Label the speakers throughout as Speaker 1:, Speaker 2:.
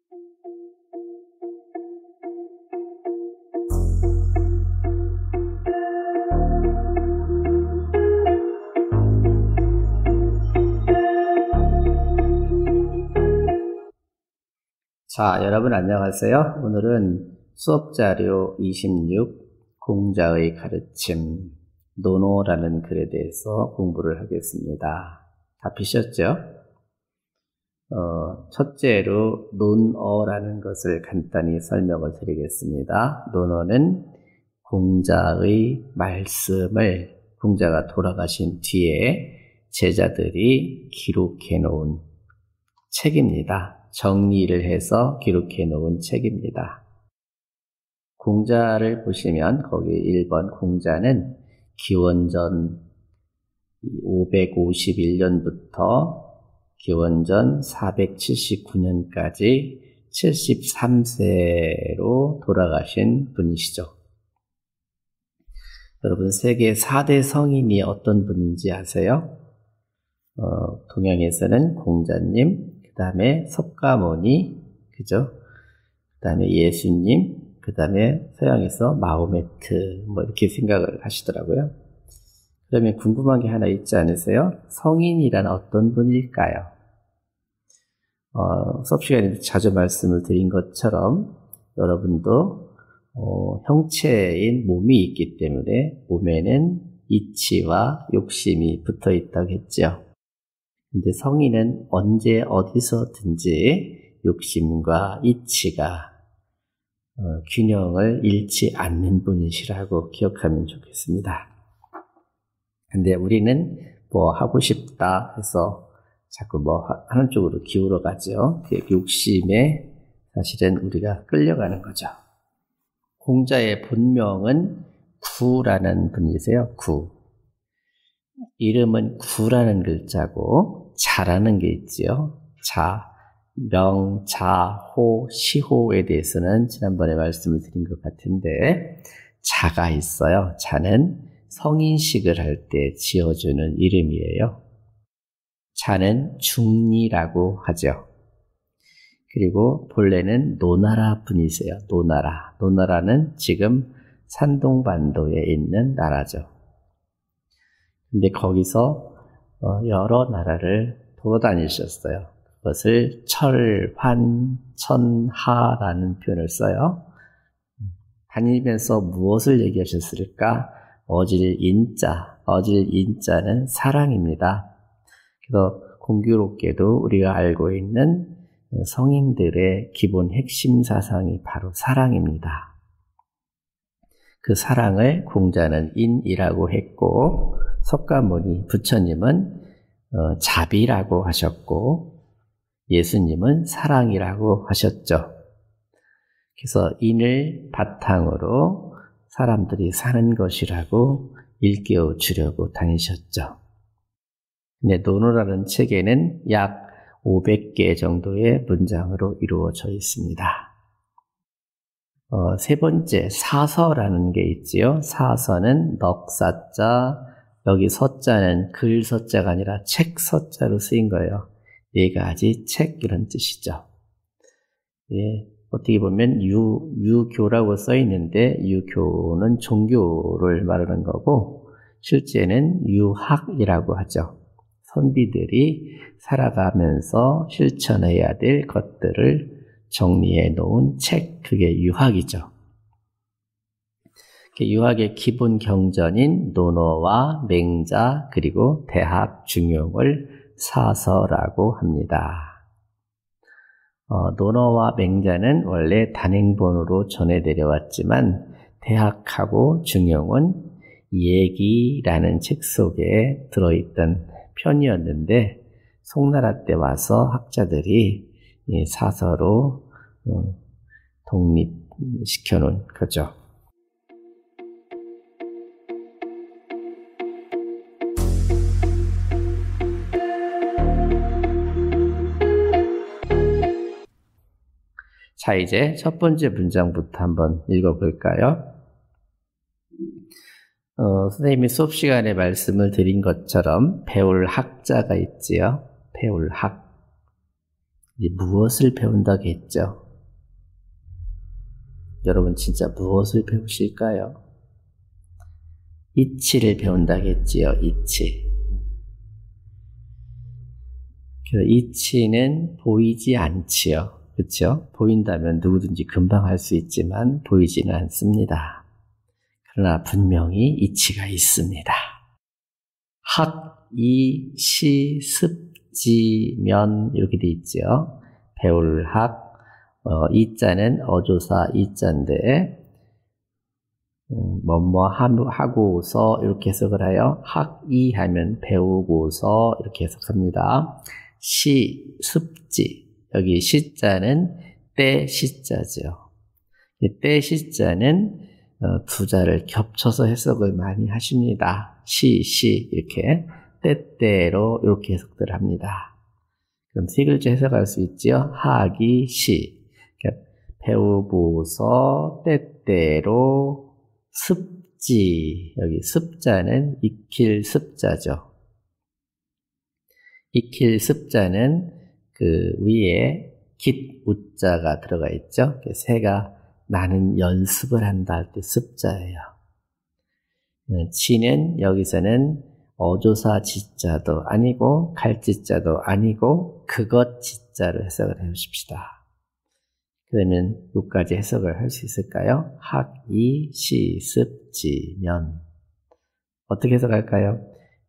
Speaker 1: 자, 여러분 안녕하세요. 오늘은 수업자료 26 공자의 가르침 논어라는 글에 대해서 공부를 하겠습니다. 다 피셨죠? 첫째로 논어라는 것을 간단히 설명을 드리겠습니다. 논어는 공자의 말씀을 공자가 돌아가신 뒤에 제자들이 기록해 놓은 책입니다. 정리를 해서 기록해 놓은 책입니다. 공자를 보시면 거기 1번 공자는 기원전 551년부터 기원전 479년까지 73세로 돌아가신 분이시죠. 여러분 세계 4대 성인이 어떤 분인지 아세요? 동양에서는 공자님, 그 다음에 석가모니, 그죠? 그 다음에 예수님, 그 다음에 서양에서 마호메트, 이렇게 생각을 하시더라고요. 그러면 궁금한 게 하나 있지 않으세요? 성인이란 어떤 분일까요? 수업 시간에 자주 말씀을 드린 것처럼 여러분도 형체인 몸이 있기 때문에 몸에는 이치와 욕심이 붙어 있다고 했죠. 근데 성인은 언제 어디서든지 욕심과 이치가 균형을 잃지 않는 분이시라고 기억하면 좋겠습니다. 근데 우리는 하고 싶다 해서 자꾸 하는 쪽으로 기울어 가죠. 그 욕심에 사실은 우리가 끌려가는 거죠. 공자의 본명은 구라는 분이세요. 구. 이름은 구라는 글자고 자라는 게 있지요. 자, 명, 자, 호, 시호에 대해서는 지난번에 말씀을 드린 것 같은데 자가 있어요. 자는 성인식을 할 때 지어주는 이름이에요. 자는 중리라고 하죠. 그리고 본래는 노나라 분이세요. 노나라. 노나라는 지금 산동반도에 있는 나라죠. 근데 거기서 여러 나라를 돌아다니셨어요. 그것을 철환천하라는 표현을 써요. 다니면서 무엇을 얘기하셨을까? 어질 인자는 사랑입니다. 그래서 공교롭게도 우리가 알고 있는 성인들의 기본 핵심 사상이 바로 사랑입니다. 그 사랑을 공자는 인이라고 했고 석가모니 부처님은 자비라고 하셨고 예수님은 사랑이라고 하셨죠. 그래서 인을 바탕으로 사람들이 사는 것이라고 일깨워 주려고 다니셨죠. 근데 논어라는 책에는 약 500개 정도의 문장으로 이루어져 있습니다. 세 번째, 사서라는 게 있지요. 사서는 넉사자, 여기 서자는 글 서자가 아니라 책 서자로 쓰인 거예요. 네 가지 책 이런 뜻이죠. 예, 어떻게 보면 유교라고 써 있는데 유교는 종교를 말하는 거고 실제는 유학이라고 하죠. 선비들이 살아가면서 실천해야 될 것들을 정리해 놓은 책, 그게 유학이죠. 유학의 기본 경전인 논어와 맹자 그리고 대학 중용을 사서라고 합니다. 논어와 맹자는 원래 단행본으로 전해 내려왔지만 대학하고 중용은 얘기라는 책 속에 들어있던 편이었는데 송나라 때 와서 학자들이 사서로 독립시켜 놓은 거죠. 자, 이제 첫 번째 문장부터 한번 읽어볼까요? 선생님이 수업 시간에 말씀을 드린 것처럼 배울 학자가 있지요. 배울 학. 이제 무엇을 배운다고 했죠? 여러분 진짜 무엇을 배우실까요? 이치를 배운다고 했지요. 이치. 그래서 이치는 보이지 않지요. 그렇죠? 보인다면 누구든지 금방 할 수 있지만 보이지는 않습니다. 그러나 분명히 이치가 있습니다. 학, 이, 시, 습, 지, 면 이렇게 돼 있죠. 배울 학, 이자는 어조사 이자인데 뭐뭐 하고서 이렇게 해석을 해요. 학이 하면 배우고서 이렇게 해석합니다. 시, 습지 여기 시자는 때 시자죠. 때 시자는 두 자를 겹쳐서 해석을 많이 하십니다. 시 이렇게 때때로 이렇게 해석들 합니다. 그럼 세 글자 해석할 수 있죠. 학이 시 그러니까 배우고서 때때로 습지 여기 습자는 익힐 습자죠. 익힐 습자는 그 위에 깃 우자가 들어가 있죠. 새가 나는 연습을 한다 할 때 습자예요. 지는 여기서는 어조사 지자도 아니고 갈지자도 아니고 그것 지자로 해석을 해주십시다. 그러면 여기까지 해석을 할 수 있을까요? 학, 이, 시, 습, 지, 면 어떻게 해석할까요?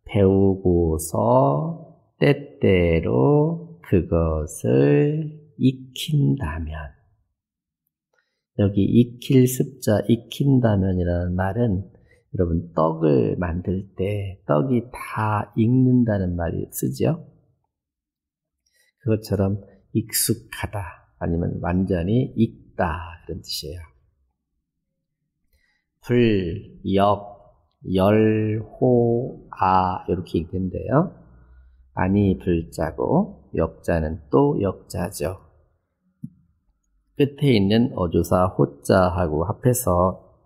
Speaker 1: 배우고서 때때로 그것을 익힌다면 여기 익힐 습자 익힌다면이라는 말은 여러분 떡을 만들 때 떡이 다 익는다는 말이 쓰죠. 그것처럼 익숙하다 아니면 완전히 익다 그런 뜻이에요. 불, 역, 열, 호, 아 이렇게 읽는데요. 아니 불자고 역자는 또 역자죠. 끝에 있는 어조사 호자하고 합해서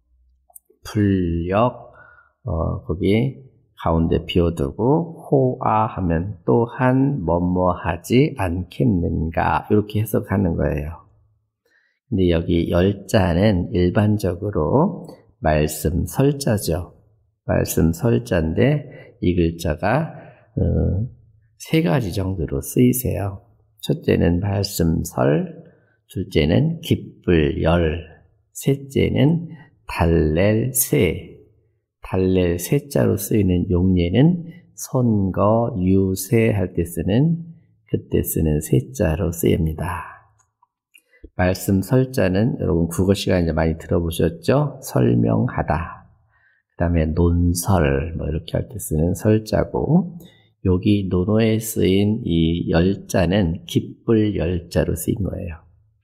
Speaker 1: 불역 거기 가운데 비워두고 호아 하면 또한 뭐뭐 하지 않겠는가 이렇게 해석하는 거예요. 근데 여기 열자는 일반적으로 말씀 설자죠. 말씀 설자인데 이 글자가 세 가지 정도로 쓰이세요. 첫째는 말씀설, 둘째는 기쁠 열, 셋째는 달랠 새. 달랠 새자로 쓰이는 용례는 선거, 유세 할 때 쓰는 그때 쓰는 새자로 쓰입니다. 말씀 설자는 여러분 국어 시간에 많이 들어보셨죠? 설명하다. 그 다음에 논설 뭐 이렇게 할 때 쓰는 설자고 여기 논어에 쓰인 이 열자는 기쁠 열자로 쓰인 거예요.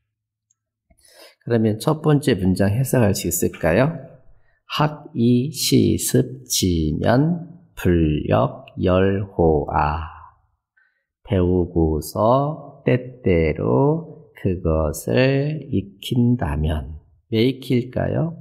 Speaker 1: 그러면 첫 번째 문장 해석할 수 있을까요? 학, 이, 시, 습, 지, 면, 불역, 열, 호, 아 배우고서 때때로 그것을 익힌다면 왜 익힐까요?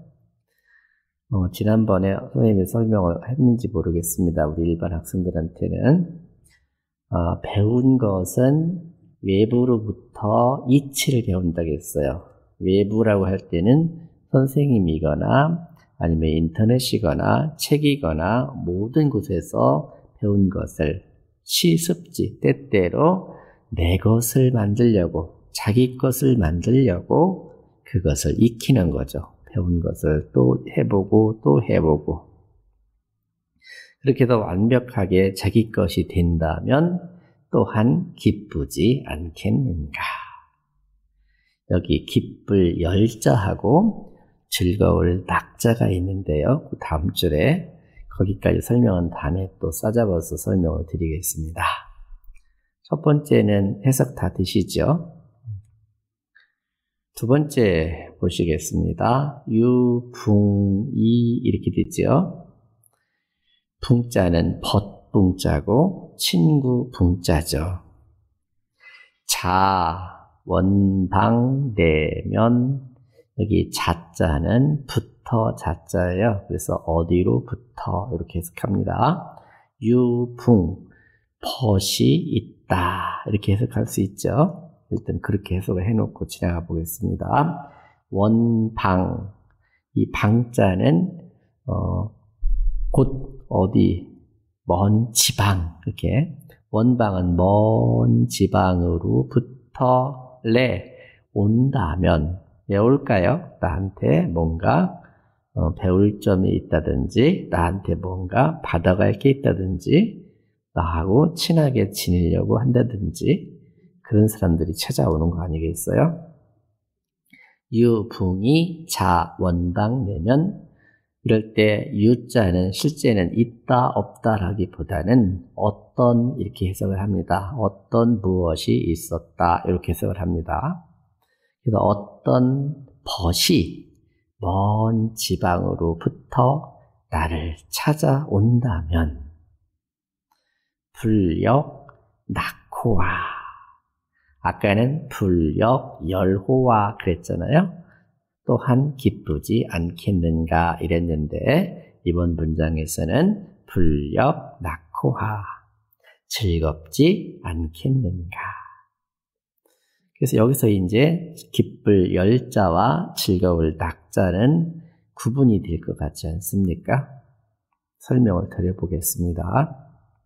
Speaker 1: 지난번에 선생님이 설명을 했는지 모르겠습니다. 우리 일반 학생들한테는 배운 것은 외부로부터 이치를 배운다고 했어요. 외부라고 할 때는 선생님이거나 아니면 인터넷이거나 책이거나 모든 곳에서 배운 것을 시습지 때때로 내 것을 만들려고 자기 것을 만들려고 그것을 익히는 거죠. 배운 것을 또 해보고 또 해보고 그렇게 더 완벽하게 자기 것이 된다면 또한 기쁘지 않겠는가. 여기 기쁠 열자하고 즐거울 낙자가 있는데요. 그 다음 줄에 거기까지 설명은 다음에 또 싸잡아서 설명을 드리겠습니다. 첫 번째는 해석 다 되시죠? 두 번째 보시겠습니다. 유, 붕, 이 이렇게 되죠. 붕자는 벗붕자고 친구 붕자죠. 자, 원방, 내면 여기 자자는 붙어 자자예요. 그래서 어디로부터 이렇게 해석합니다. 유, 붕, 벗이 있다 이렇게 해석할 수 있죠. 일단 그렇게 해석을 해놓고 지나가 보겠습니다. 원방, 이 방자는 곧 어디 먼 지방, 이렇게 원방은 먼 지방으로부터 온다면 왜 올까요? 나한테 뭔가 배울 점이 있다든지 나한테 뭔가 받아갈 게 있다든지 나하고 친하게 지내려고 한다든지 그런 사람들이 찾아오는 거 아니겠어요? 유붕이 자 원방 내면 이럴 때 유자는 실제는 있다 없다라기보다는 어떤 이렇게 해석을 합니다. 어떤 무엇이 있었다 이렇게 해석을 합니다. 그래서 어떤 벗이 먼 지방으로부터 나를 찾아온다면 불역 낙호와 아까는 불역 열호와 그랬잖아요. 또한 기쁘지 않겠는가 이랬는데 이번 문장에서는 불역 낙호하 즐겁지 않겠는가. 그래서 여기서 이제 기쁠 열자와 즐거울 낙자는 구분이 될 것 같지 않습니까? 설명을 드려보겠습니다.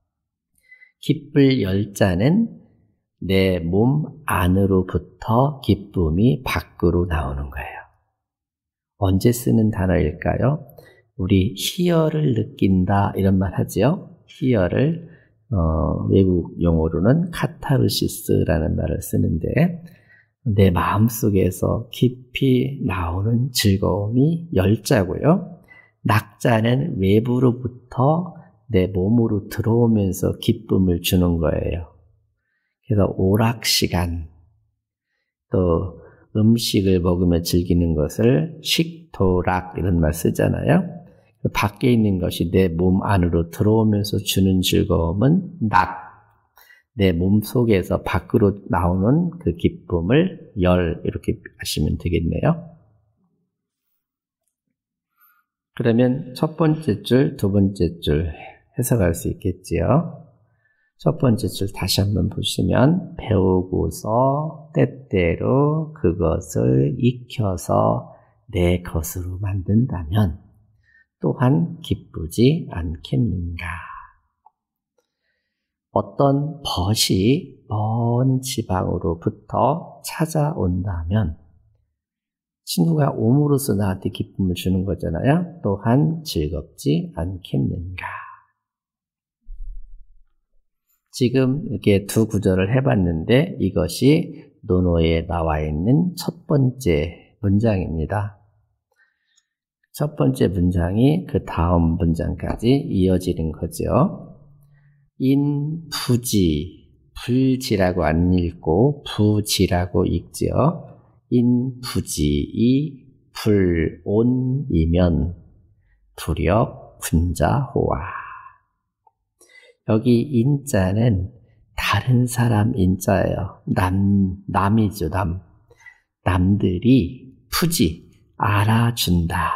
Speaker 1: 기쁠 열자는 내 몸 안으로부터 기쁨이 밖으로 나오는 거예요. 언제 쓰는 단어일까요? 우리 희열을 느낀다 이런 말 하죠. 희열을 외국 용어로는 카타르시스라는 말을 쓰는데 내 마음속에서 깊이 나오는 즐거움이 열자고요. 낙자는 외부로부터 내 몸으로 들어오면서 기쁨을 주는 거예요. 그래서 오락시간, 또 음식을 먹으며 즐기는 것을 식도락 이런 말 쓰잖아요. 밖에 있는 것이 내 몸 안으로 들어오면서 주는 즐거움은 낙, 내 몸 속에서 밖으로 나오는 그 기쁨을 열 이렇게 하시면 되겠네요. 그러면 첫 번째 줄, 두 번째 줄 해석할 수 있겠지요. 첫 번째 줄 다시 한번 보시면 배우고서 때때로 그것을 익혀서 내 것으로 만든다면 또한 기쁘지 않겠는가. 어떤 벗이 먼 지방으로부터 찾아온다면 친구가 옴으로써 나한테 기쁨을 주는 거잖아요. 또한 즐겁지 않겠는가. 지금 이렇게 두 구절을 해봤는데 이것이 논어에 나와 있는 첫 번째 문장입니다. 첫 번째 문장이 그 다음 문장까지 이어지는 거죠. 인부지, 불지라고 안 읽고 부지라고 읽죠. 인부지이 불온이면 불역 군자호와. 여기 인자는 다른 사람 인자예요. 남이죠, 남. 남들이 푸지, 알아준다.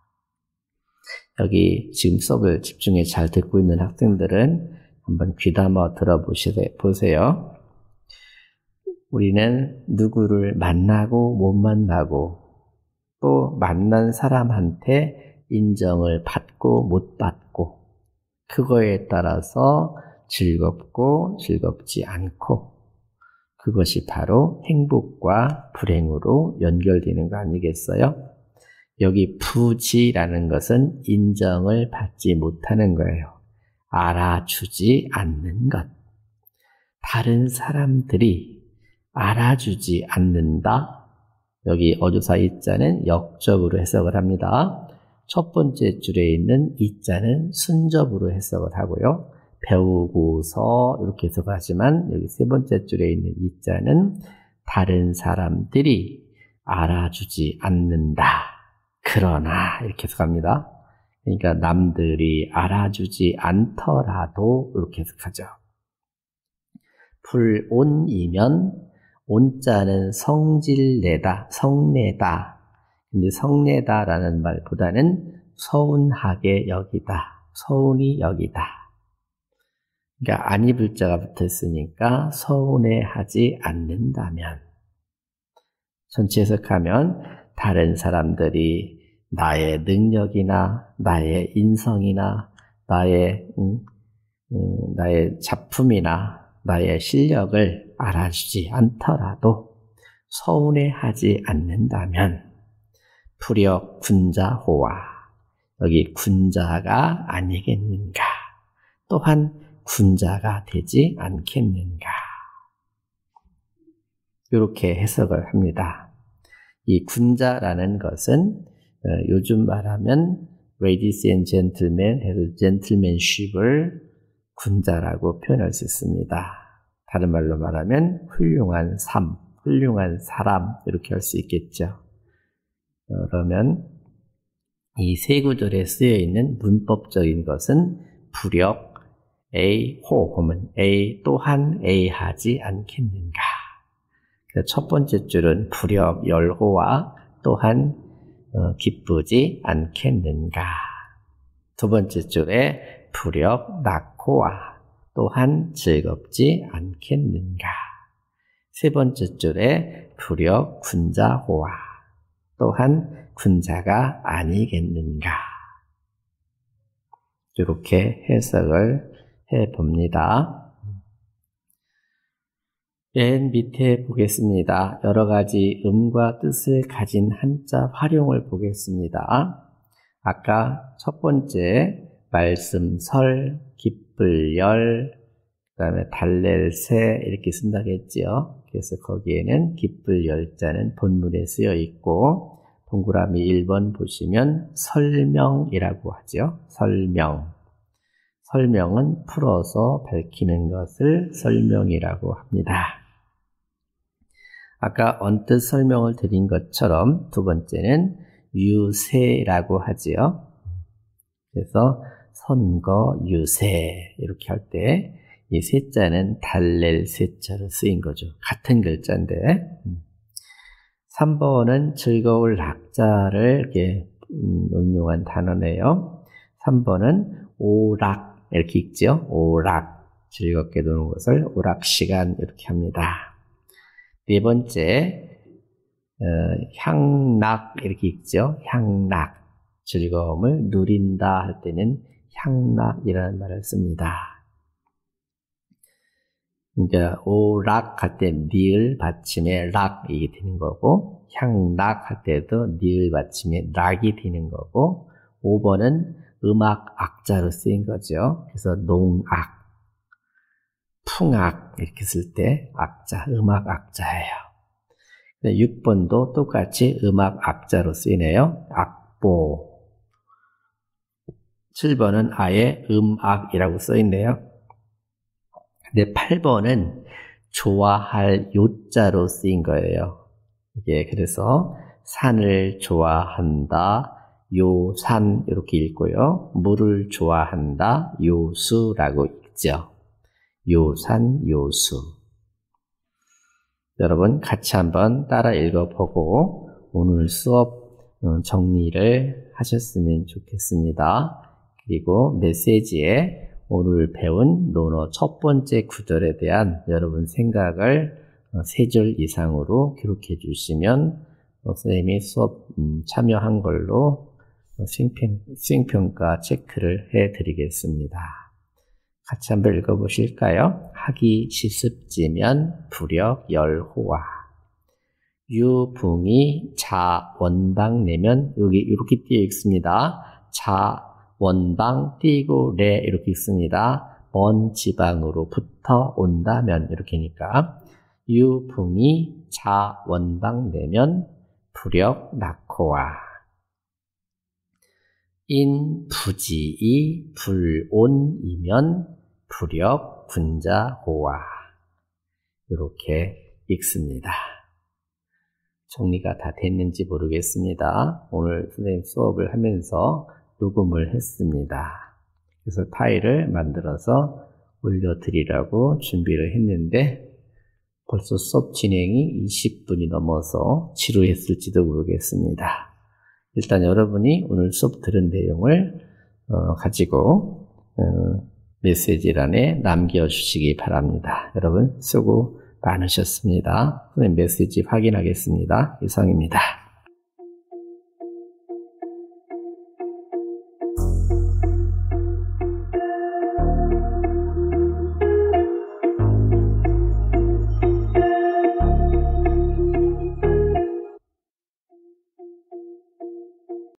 Speaker 1: 여기 지금 수업을 집중해 잘 듣고 있는 학생들은 한번 귀담아 들어보세요. 우리는 누구를 만나고 못 만나고 또 만난 사람한테 인정을 받고 못 받고 그거에 따라서 즐겁고 즐겁지 않고 그것이 바로 행복과 불행으로 연결되는 거 아니겠어요? 여기 부지라는 것은 인정을 받지 못하는 거예요. 알아주지 않는 것. 다른 사람들이 알아주지 않는다. 여기 어조사 이자는 역접으로 해석을 합니다. 첫 번째 줄에 있는 이자는 순접으로 해석을 하고요. 배우고서 이렇게 해석하지만 여기 세 번째 줄에 있는 이자는 다른 사람들이 알아주지 않는다. 그러나 이렇게 해석합니다. 그러니까 남들이 알아주지 않더라도 이렇게 해석하죠. 불온이면 온자는 성질내다, 성내다. 근데 성내다라는 말보다는 서운하게 여기다, 서운히 여기다. 그러니까 안 입을 자가 붙었으니까 서운해하지 않는다면, 전체 해석하면 다른 사람들이 나의 능력이나 나의 인성이나 나의 작품이나 나의 실력을 알아주지 않더라도 서운해하지 않는다면 불역 군자호와, 여기 군자가 아니겠는가, 또한 군자가 되지 않겠는가, 이렇게 해석을 합니다. 이 군자라는 것은 요즘 말하면 Ladies and Gentlemen 해서 gentlemanship을 군자라고 표현할 수 있습니다. 다른 말로 말하면 훌륭한 삶, 훌륭한 사람, 이렇게 할 수 있겠죠. 그러면 이 세 구절에 쓰여 있는 문법적인 것은 불역 A 호 보면 A 또한 A 하지 않겠는가. 첫 번째 줄은 불역 열호와 또한 기쁘지 않겠는가. 두 번째 줄에 불역 낙호와 또한 즐겁지 않겠는가. 세 번째 줄에 불역 군자호와 또한 군자가 아니겠는가. 이렇게 해석을 해봅니다. 맨 밑에 보겠습니다. 여러 가지 의미와 뜻을 가진 한자 활용을 보겠습니다. 아까 첫 번째 말씀 설, 기쁠 열, 그 다음에 달랠 새 이렇게 쓴다고 했죠. 그래서 거기에는 기쁠 열자는 본문에 쓰여 있고, 동그라미 1번 보시면 설명이라고 하죠. 설명. 설명은 풀어서 밝히는 것을 설명이라고 합니다. 아까 언뜻 설명을 드린 것처럼 두 번째는 유세라고 하지요. 그래서 선거, 유세 이렇게 할 때 이 세자는 달랠 세자로 쓰인 거죠. 같은 글자인데 3번은 즐거울 낙자를 이렇게 응용한 단어네요. 3번은 오락 이렇게 읽죠. 오락, 즐겁게 노는 것을 오락시간 이렇게 합니다. 네 번째 향락 이렇게 읽죠. 향락, 즐거움을 누린다 할 때는 향락이라는 말을 씁니다. 그러니까 오락 할 때 니을 받침에 락 이게 되는 거고, 향락 할 때도 니을 받침에 락이 되는 거고, 5번은 음악 악자로 쓰인 거죠. 그래서 농악, 풍악 이렇게 쓸 때 악자, 음악 악자예요. 6번도 똑같이 음악 악자로 쓰이네요. 악보. 7번은 아예 음악이라고 써있네요. 근데 8번은 좋아할 요자로 쓰인 거예요. 이게 그래서 산을 좋아한다, 요산 이렇게 읽고요. 물을 좋아한다, 요수라고 읽죠. 요산, 요수. 여러분 같이 한번 따라 읽어보고 오늘 수업 정리를 하셨으면 좋겠습니다. 그리고 메시지에 오늘 배운 논어 첫 번째 구절에 대한 여러분 생각을 3줄 이상으로 기록해 주시면 선생님이 수업 참여한 걸로 수행평가 체크를 해 드리겠습니다. 같이 한번 읽어보실까요? 하기 시습지면 불역 열호와 유붕이 자 원방 내면 여기 이렇게 띄어 있습니다. 자 원방 띄고 레 이렇게 있습니다. 먼 지방으로부터 온다면 이렇게니까 유붕이 자 원방 내면 불역 낙호와 인 부지이 불온이면 불역 군자호와 이렇게 읽습니다. 정리가 다 됐는지 모르겠습니다. 오늘 선생님 수업을 하면서 녹음을 했습니다. 그래서 파일을 만들어서 올려드리라고 준비를 했는데 벌써 수업 진행이 20분이 넘어서 지루했을지도 모르겠습니다. 일단 여러분이 오늘 수업 들은 내용을 가지고 메시지란에 남겨주시기 바랍니다. 여러분 수고 많으셨습니다. 선생님 메시지 확인하겠습니다. 이상입니다.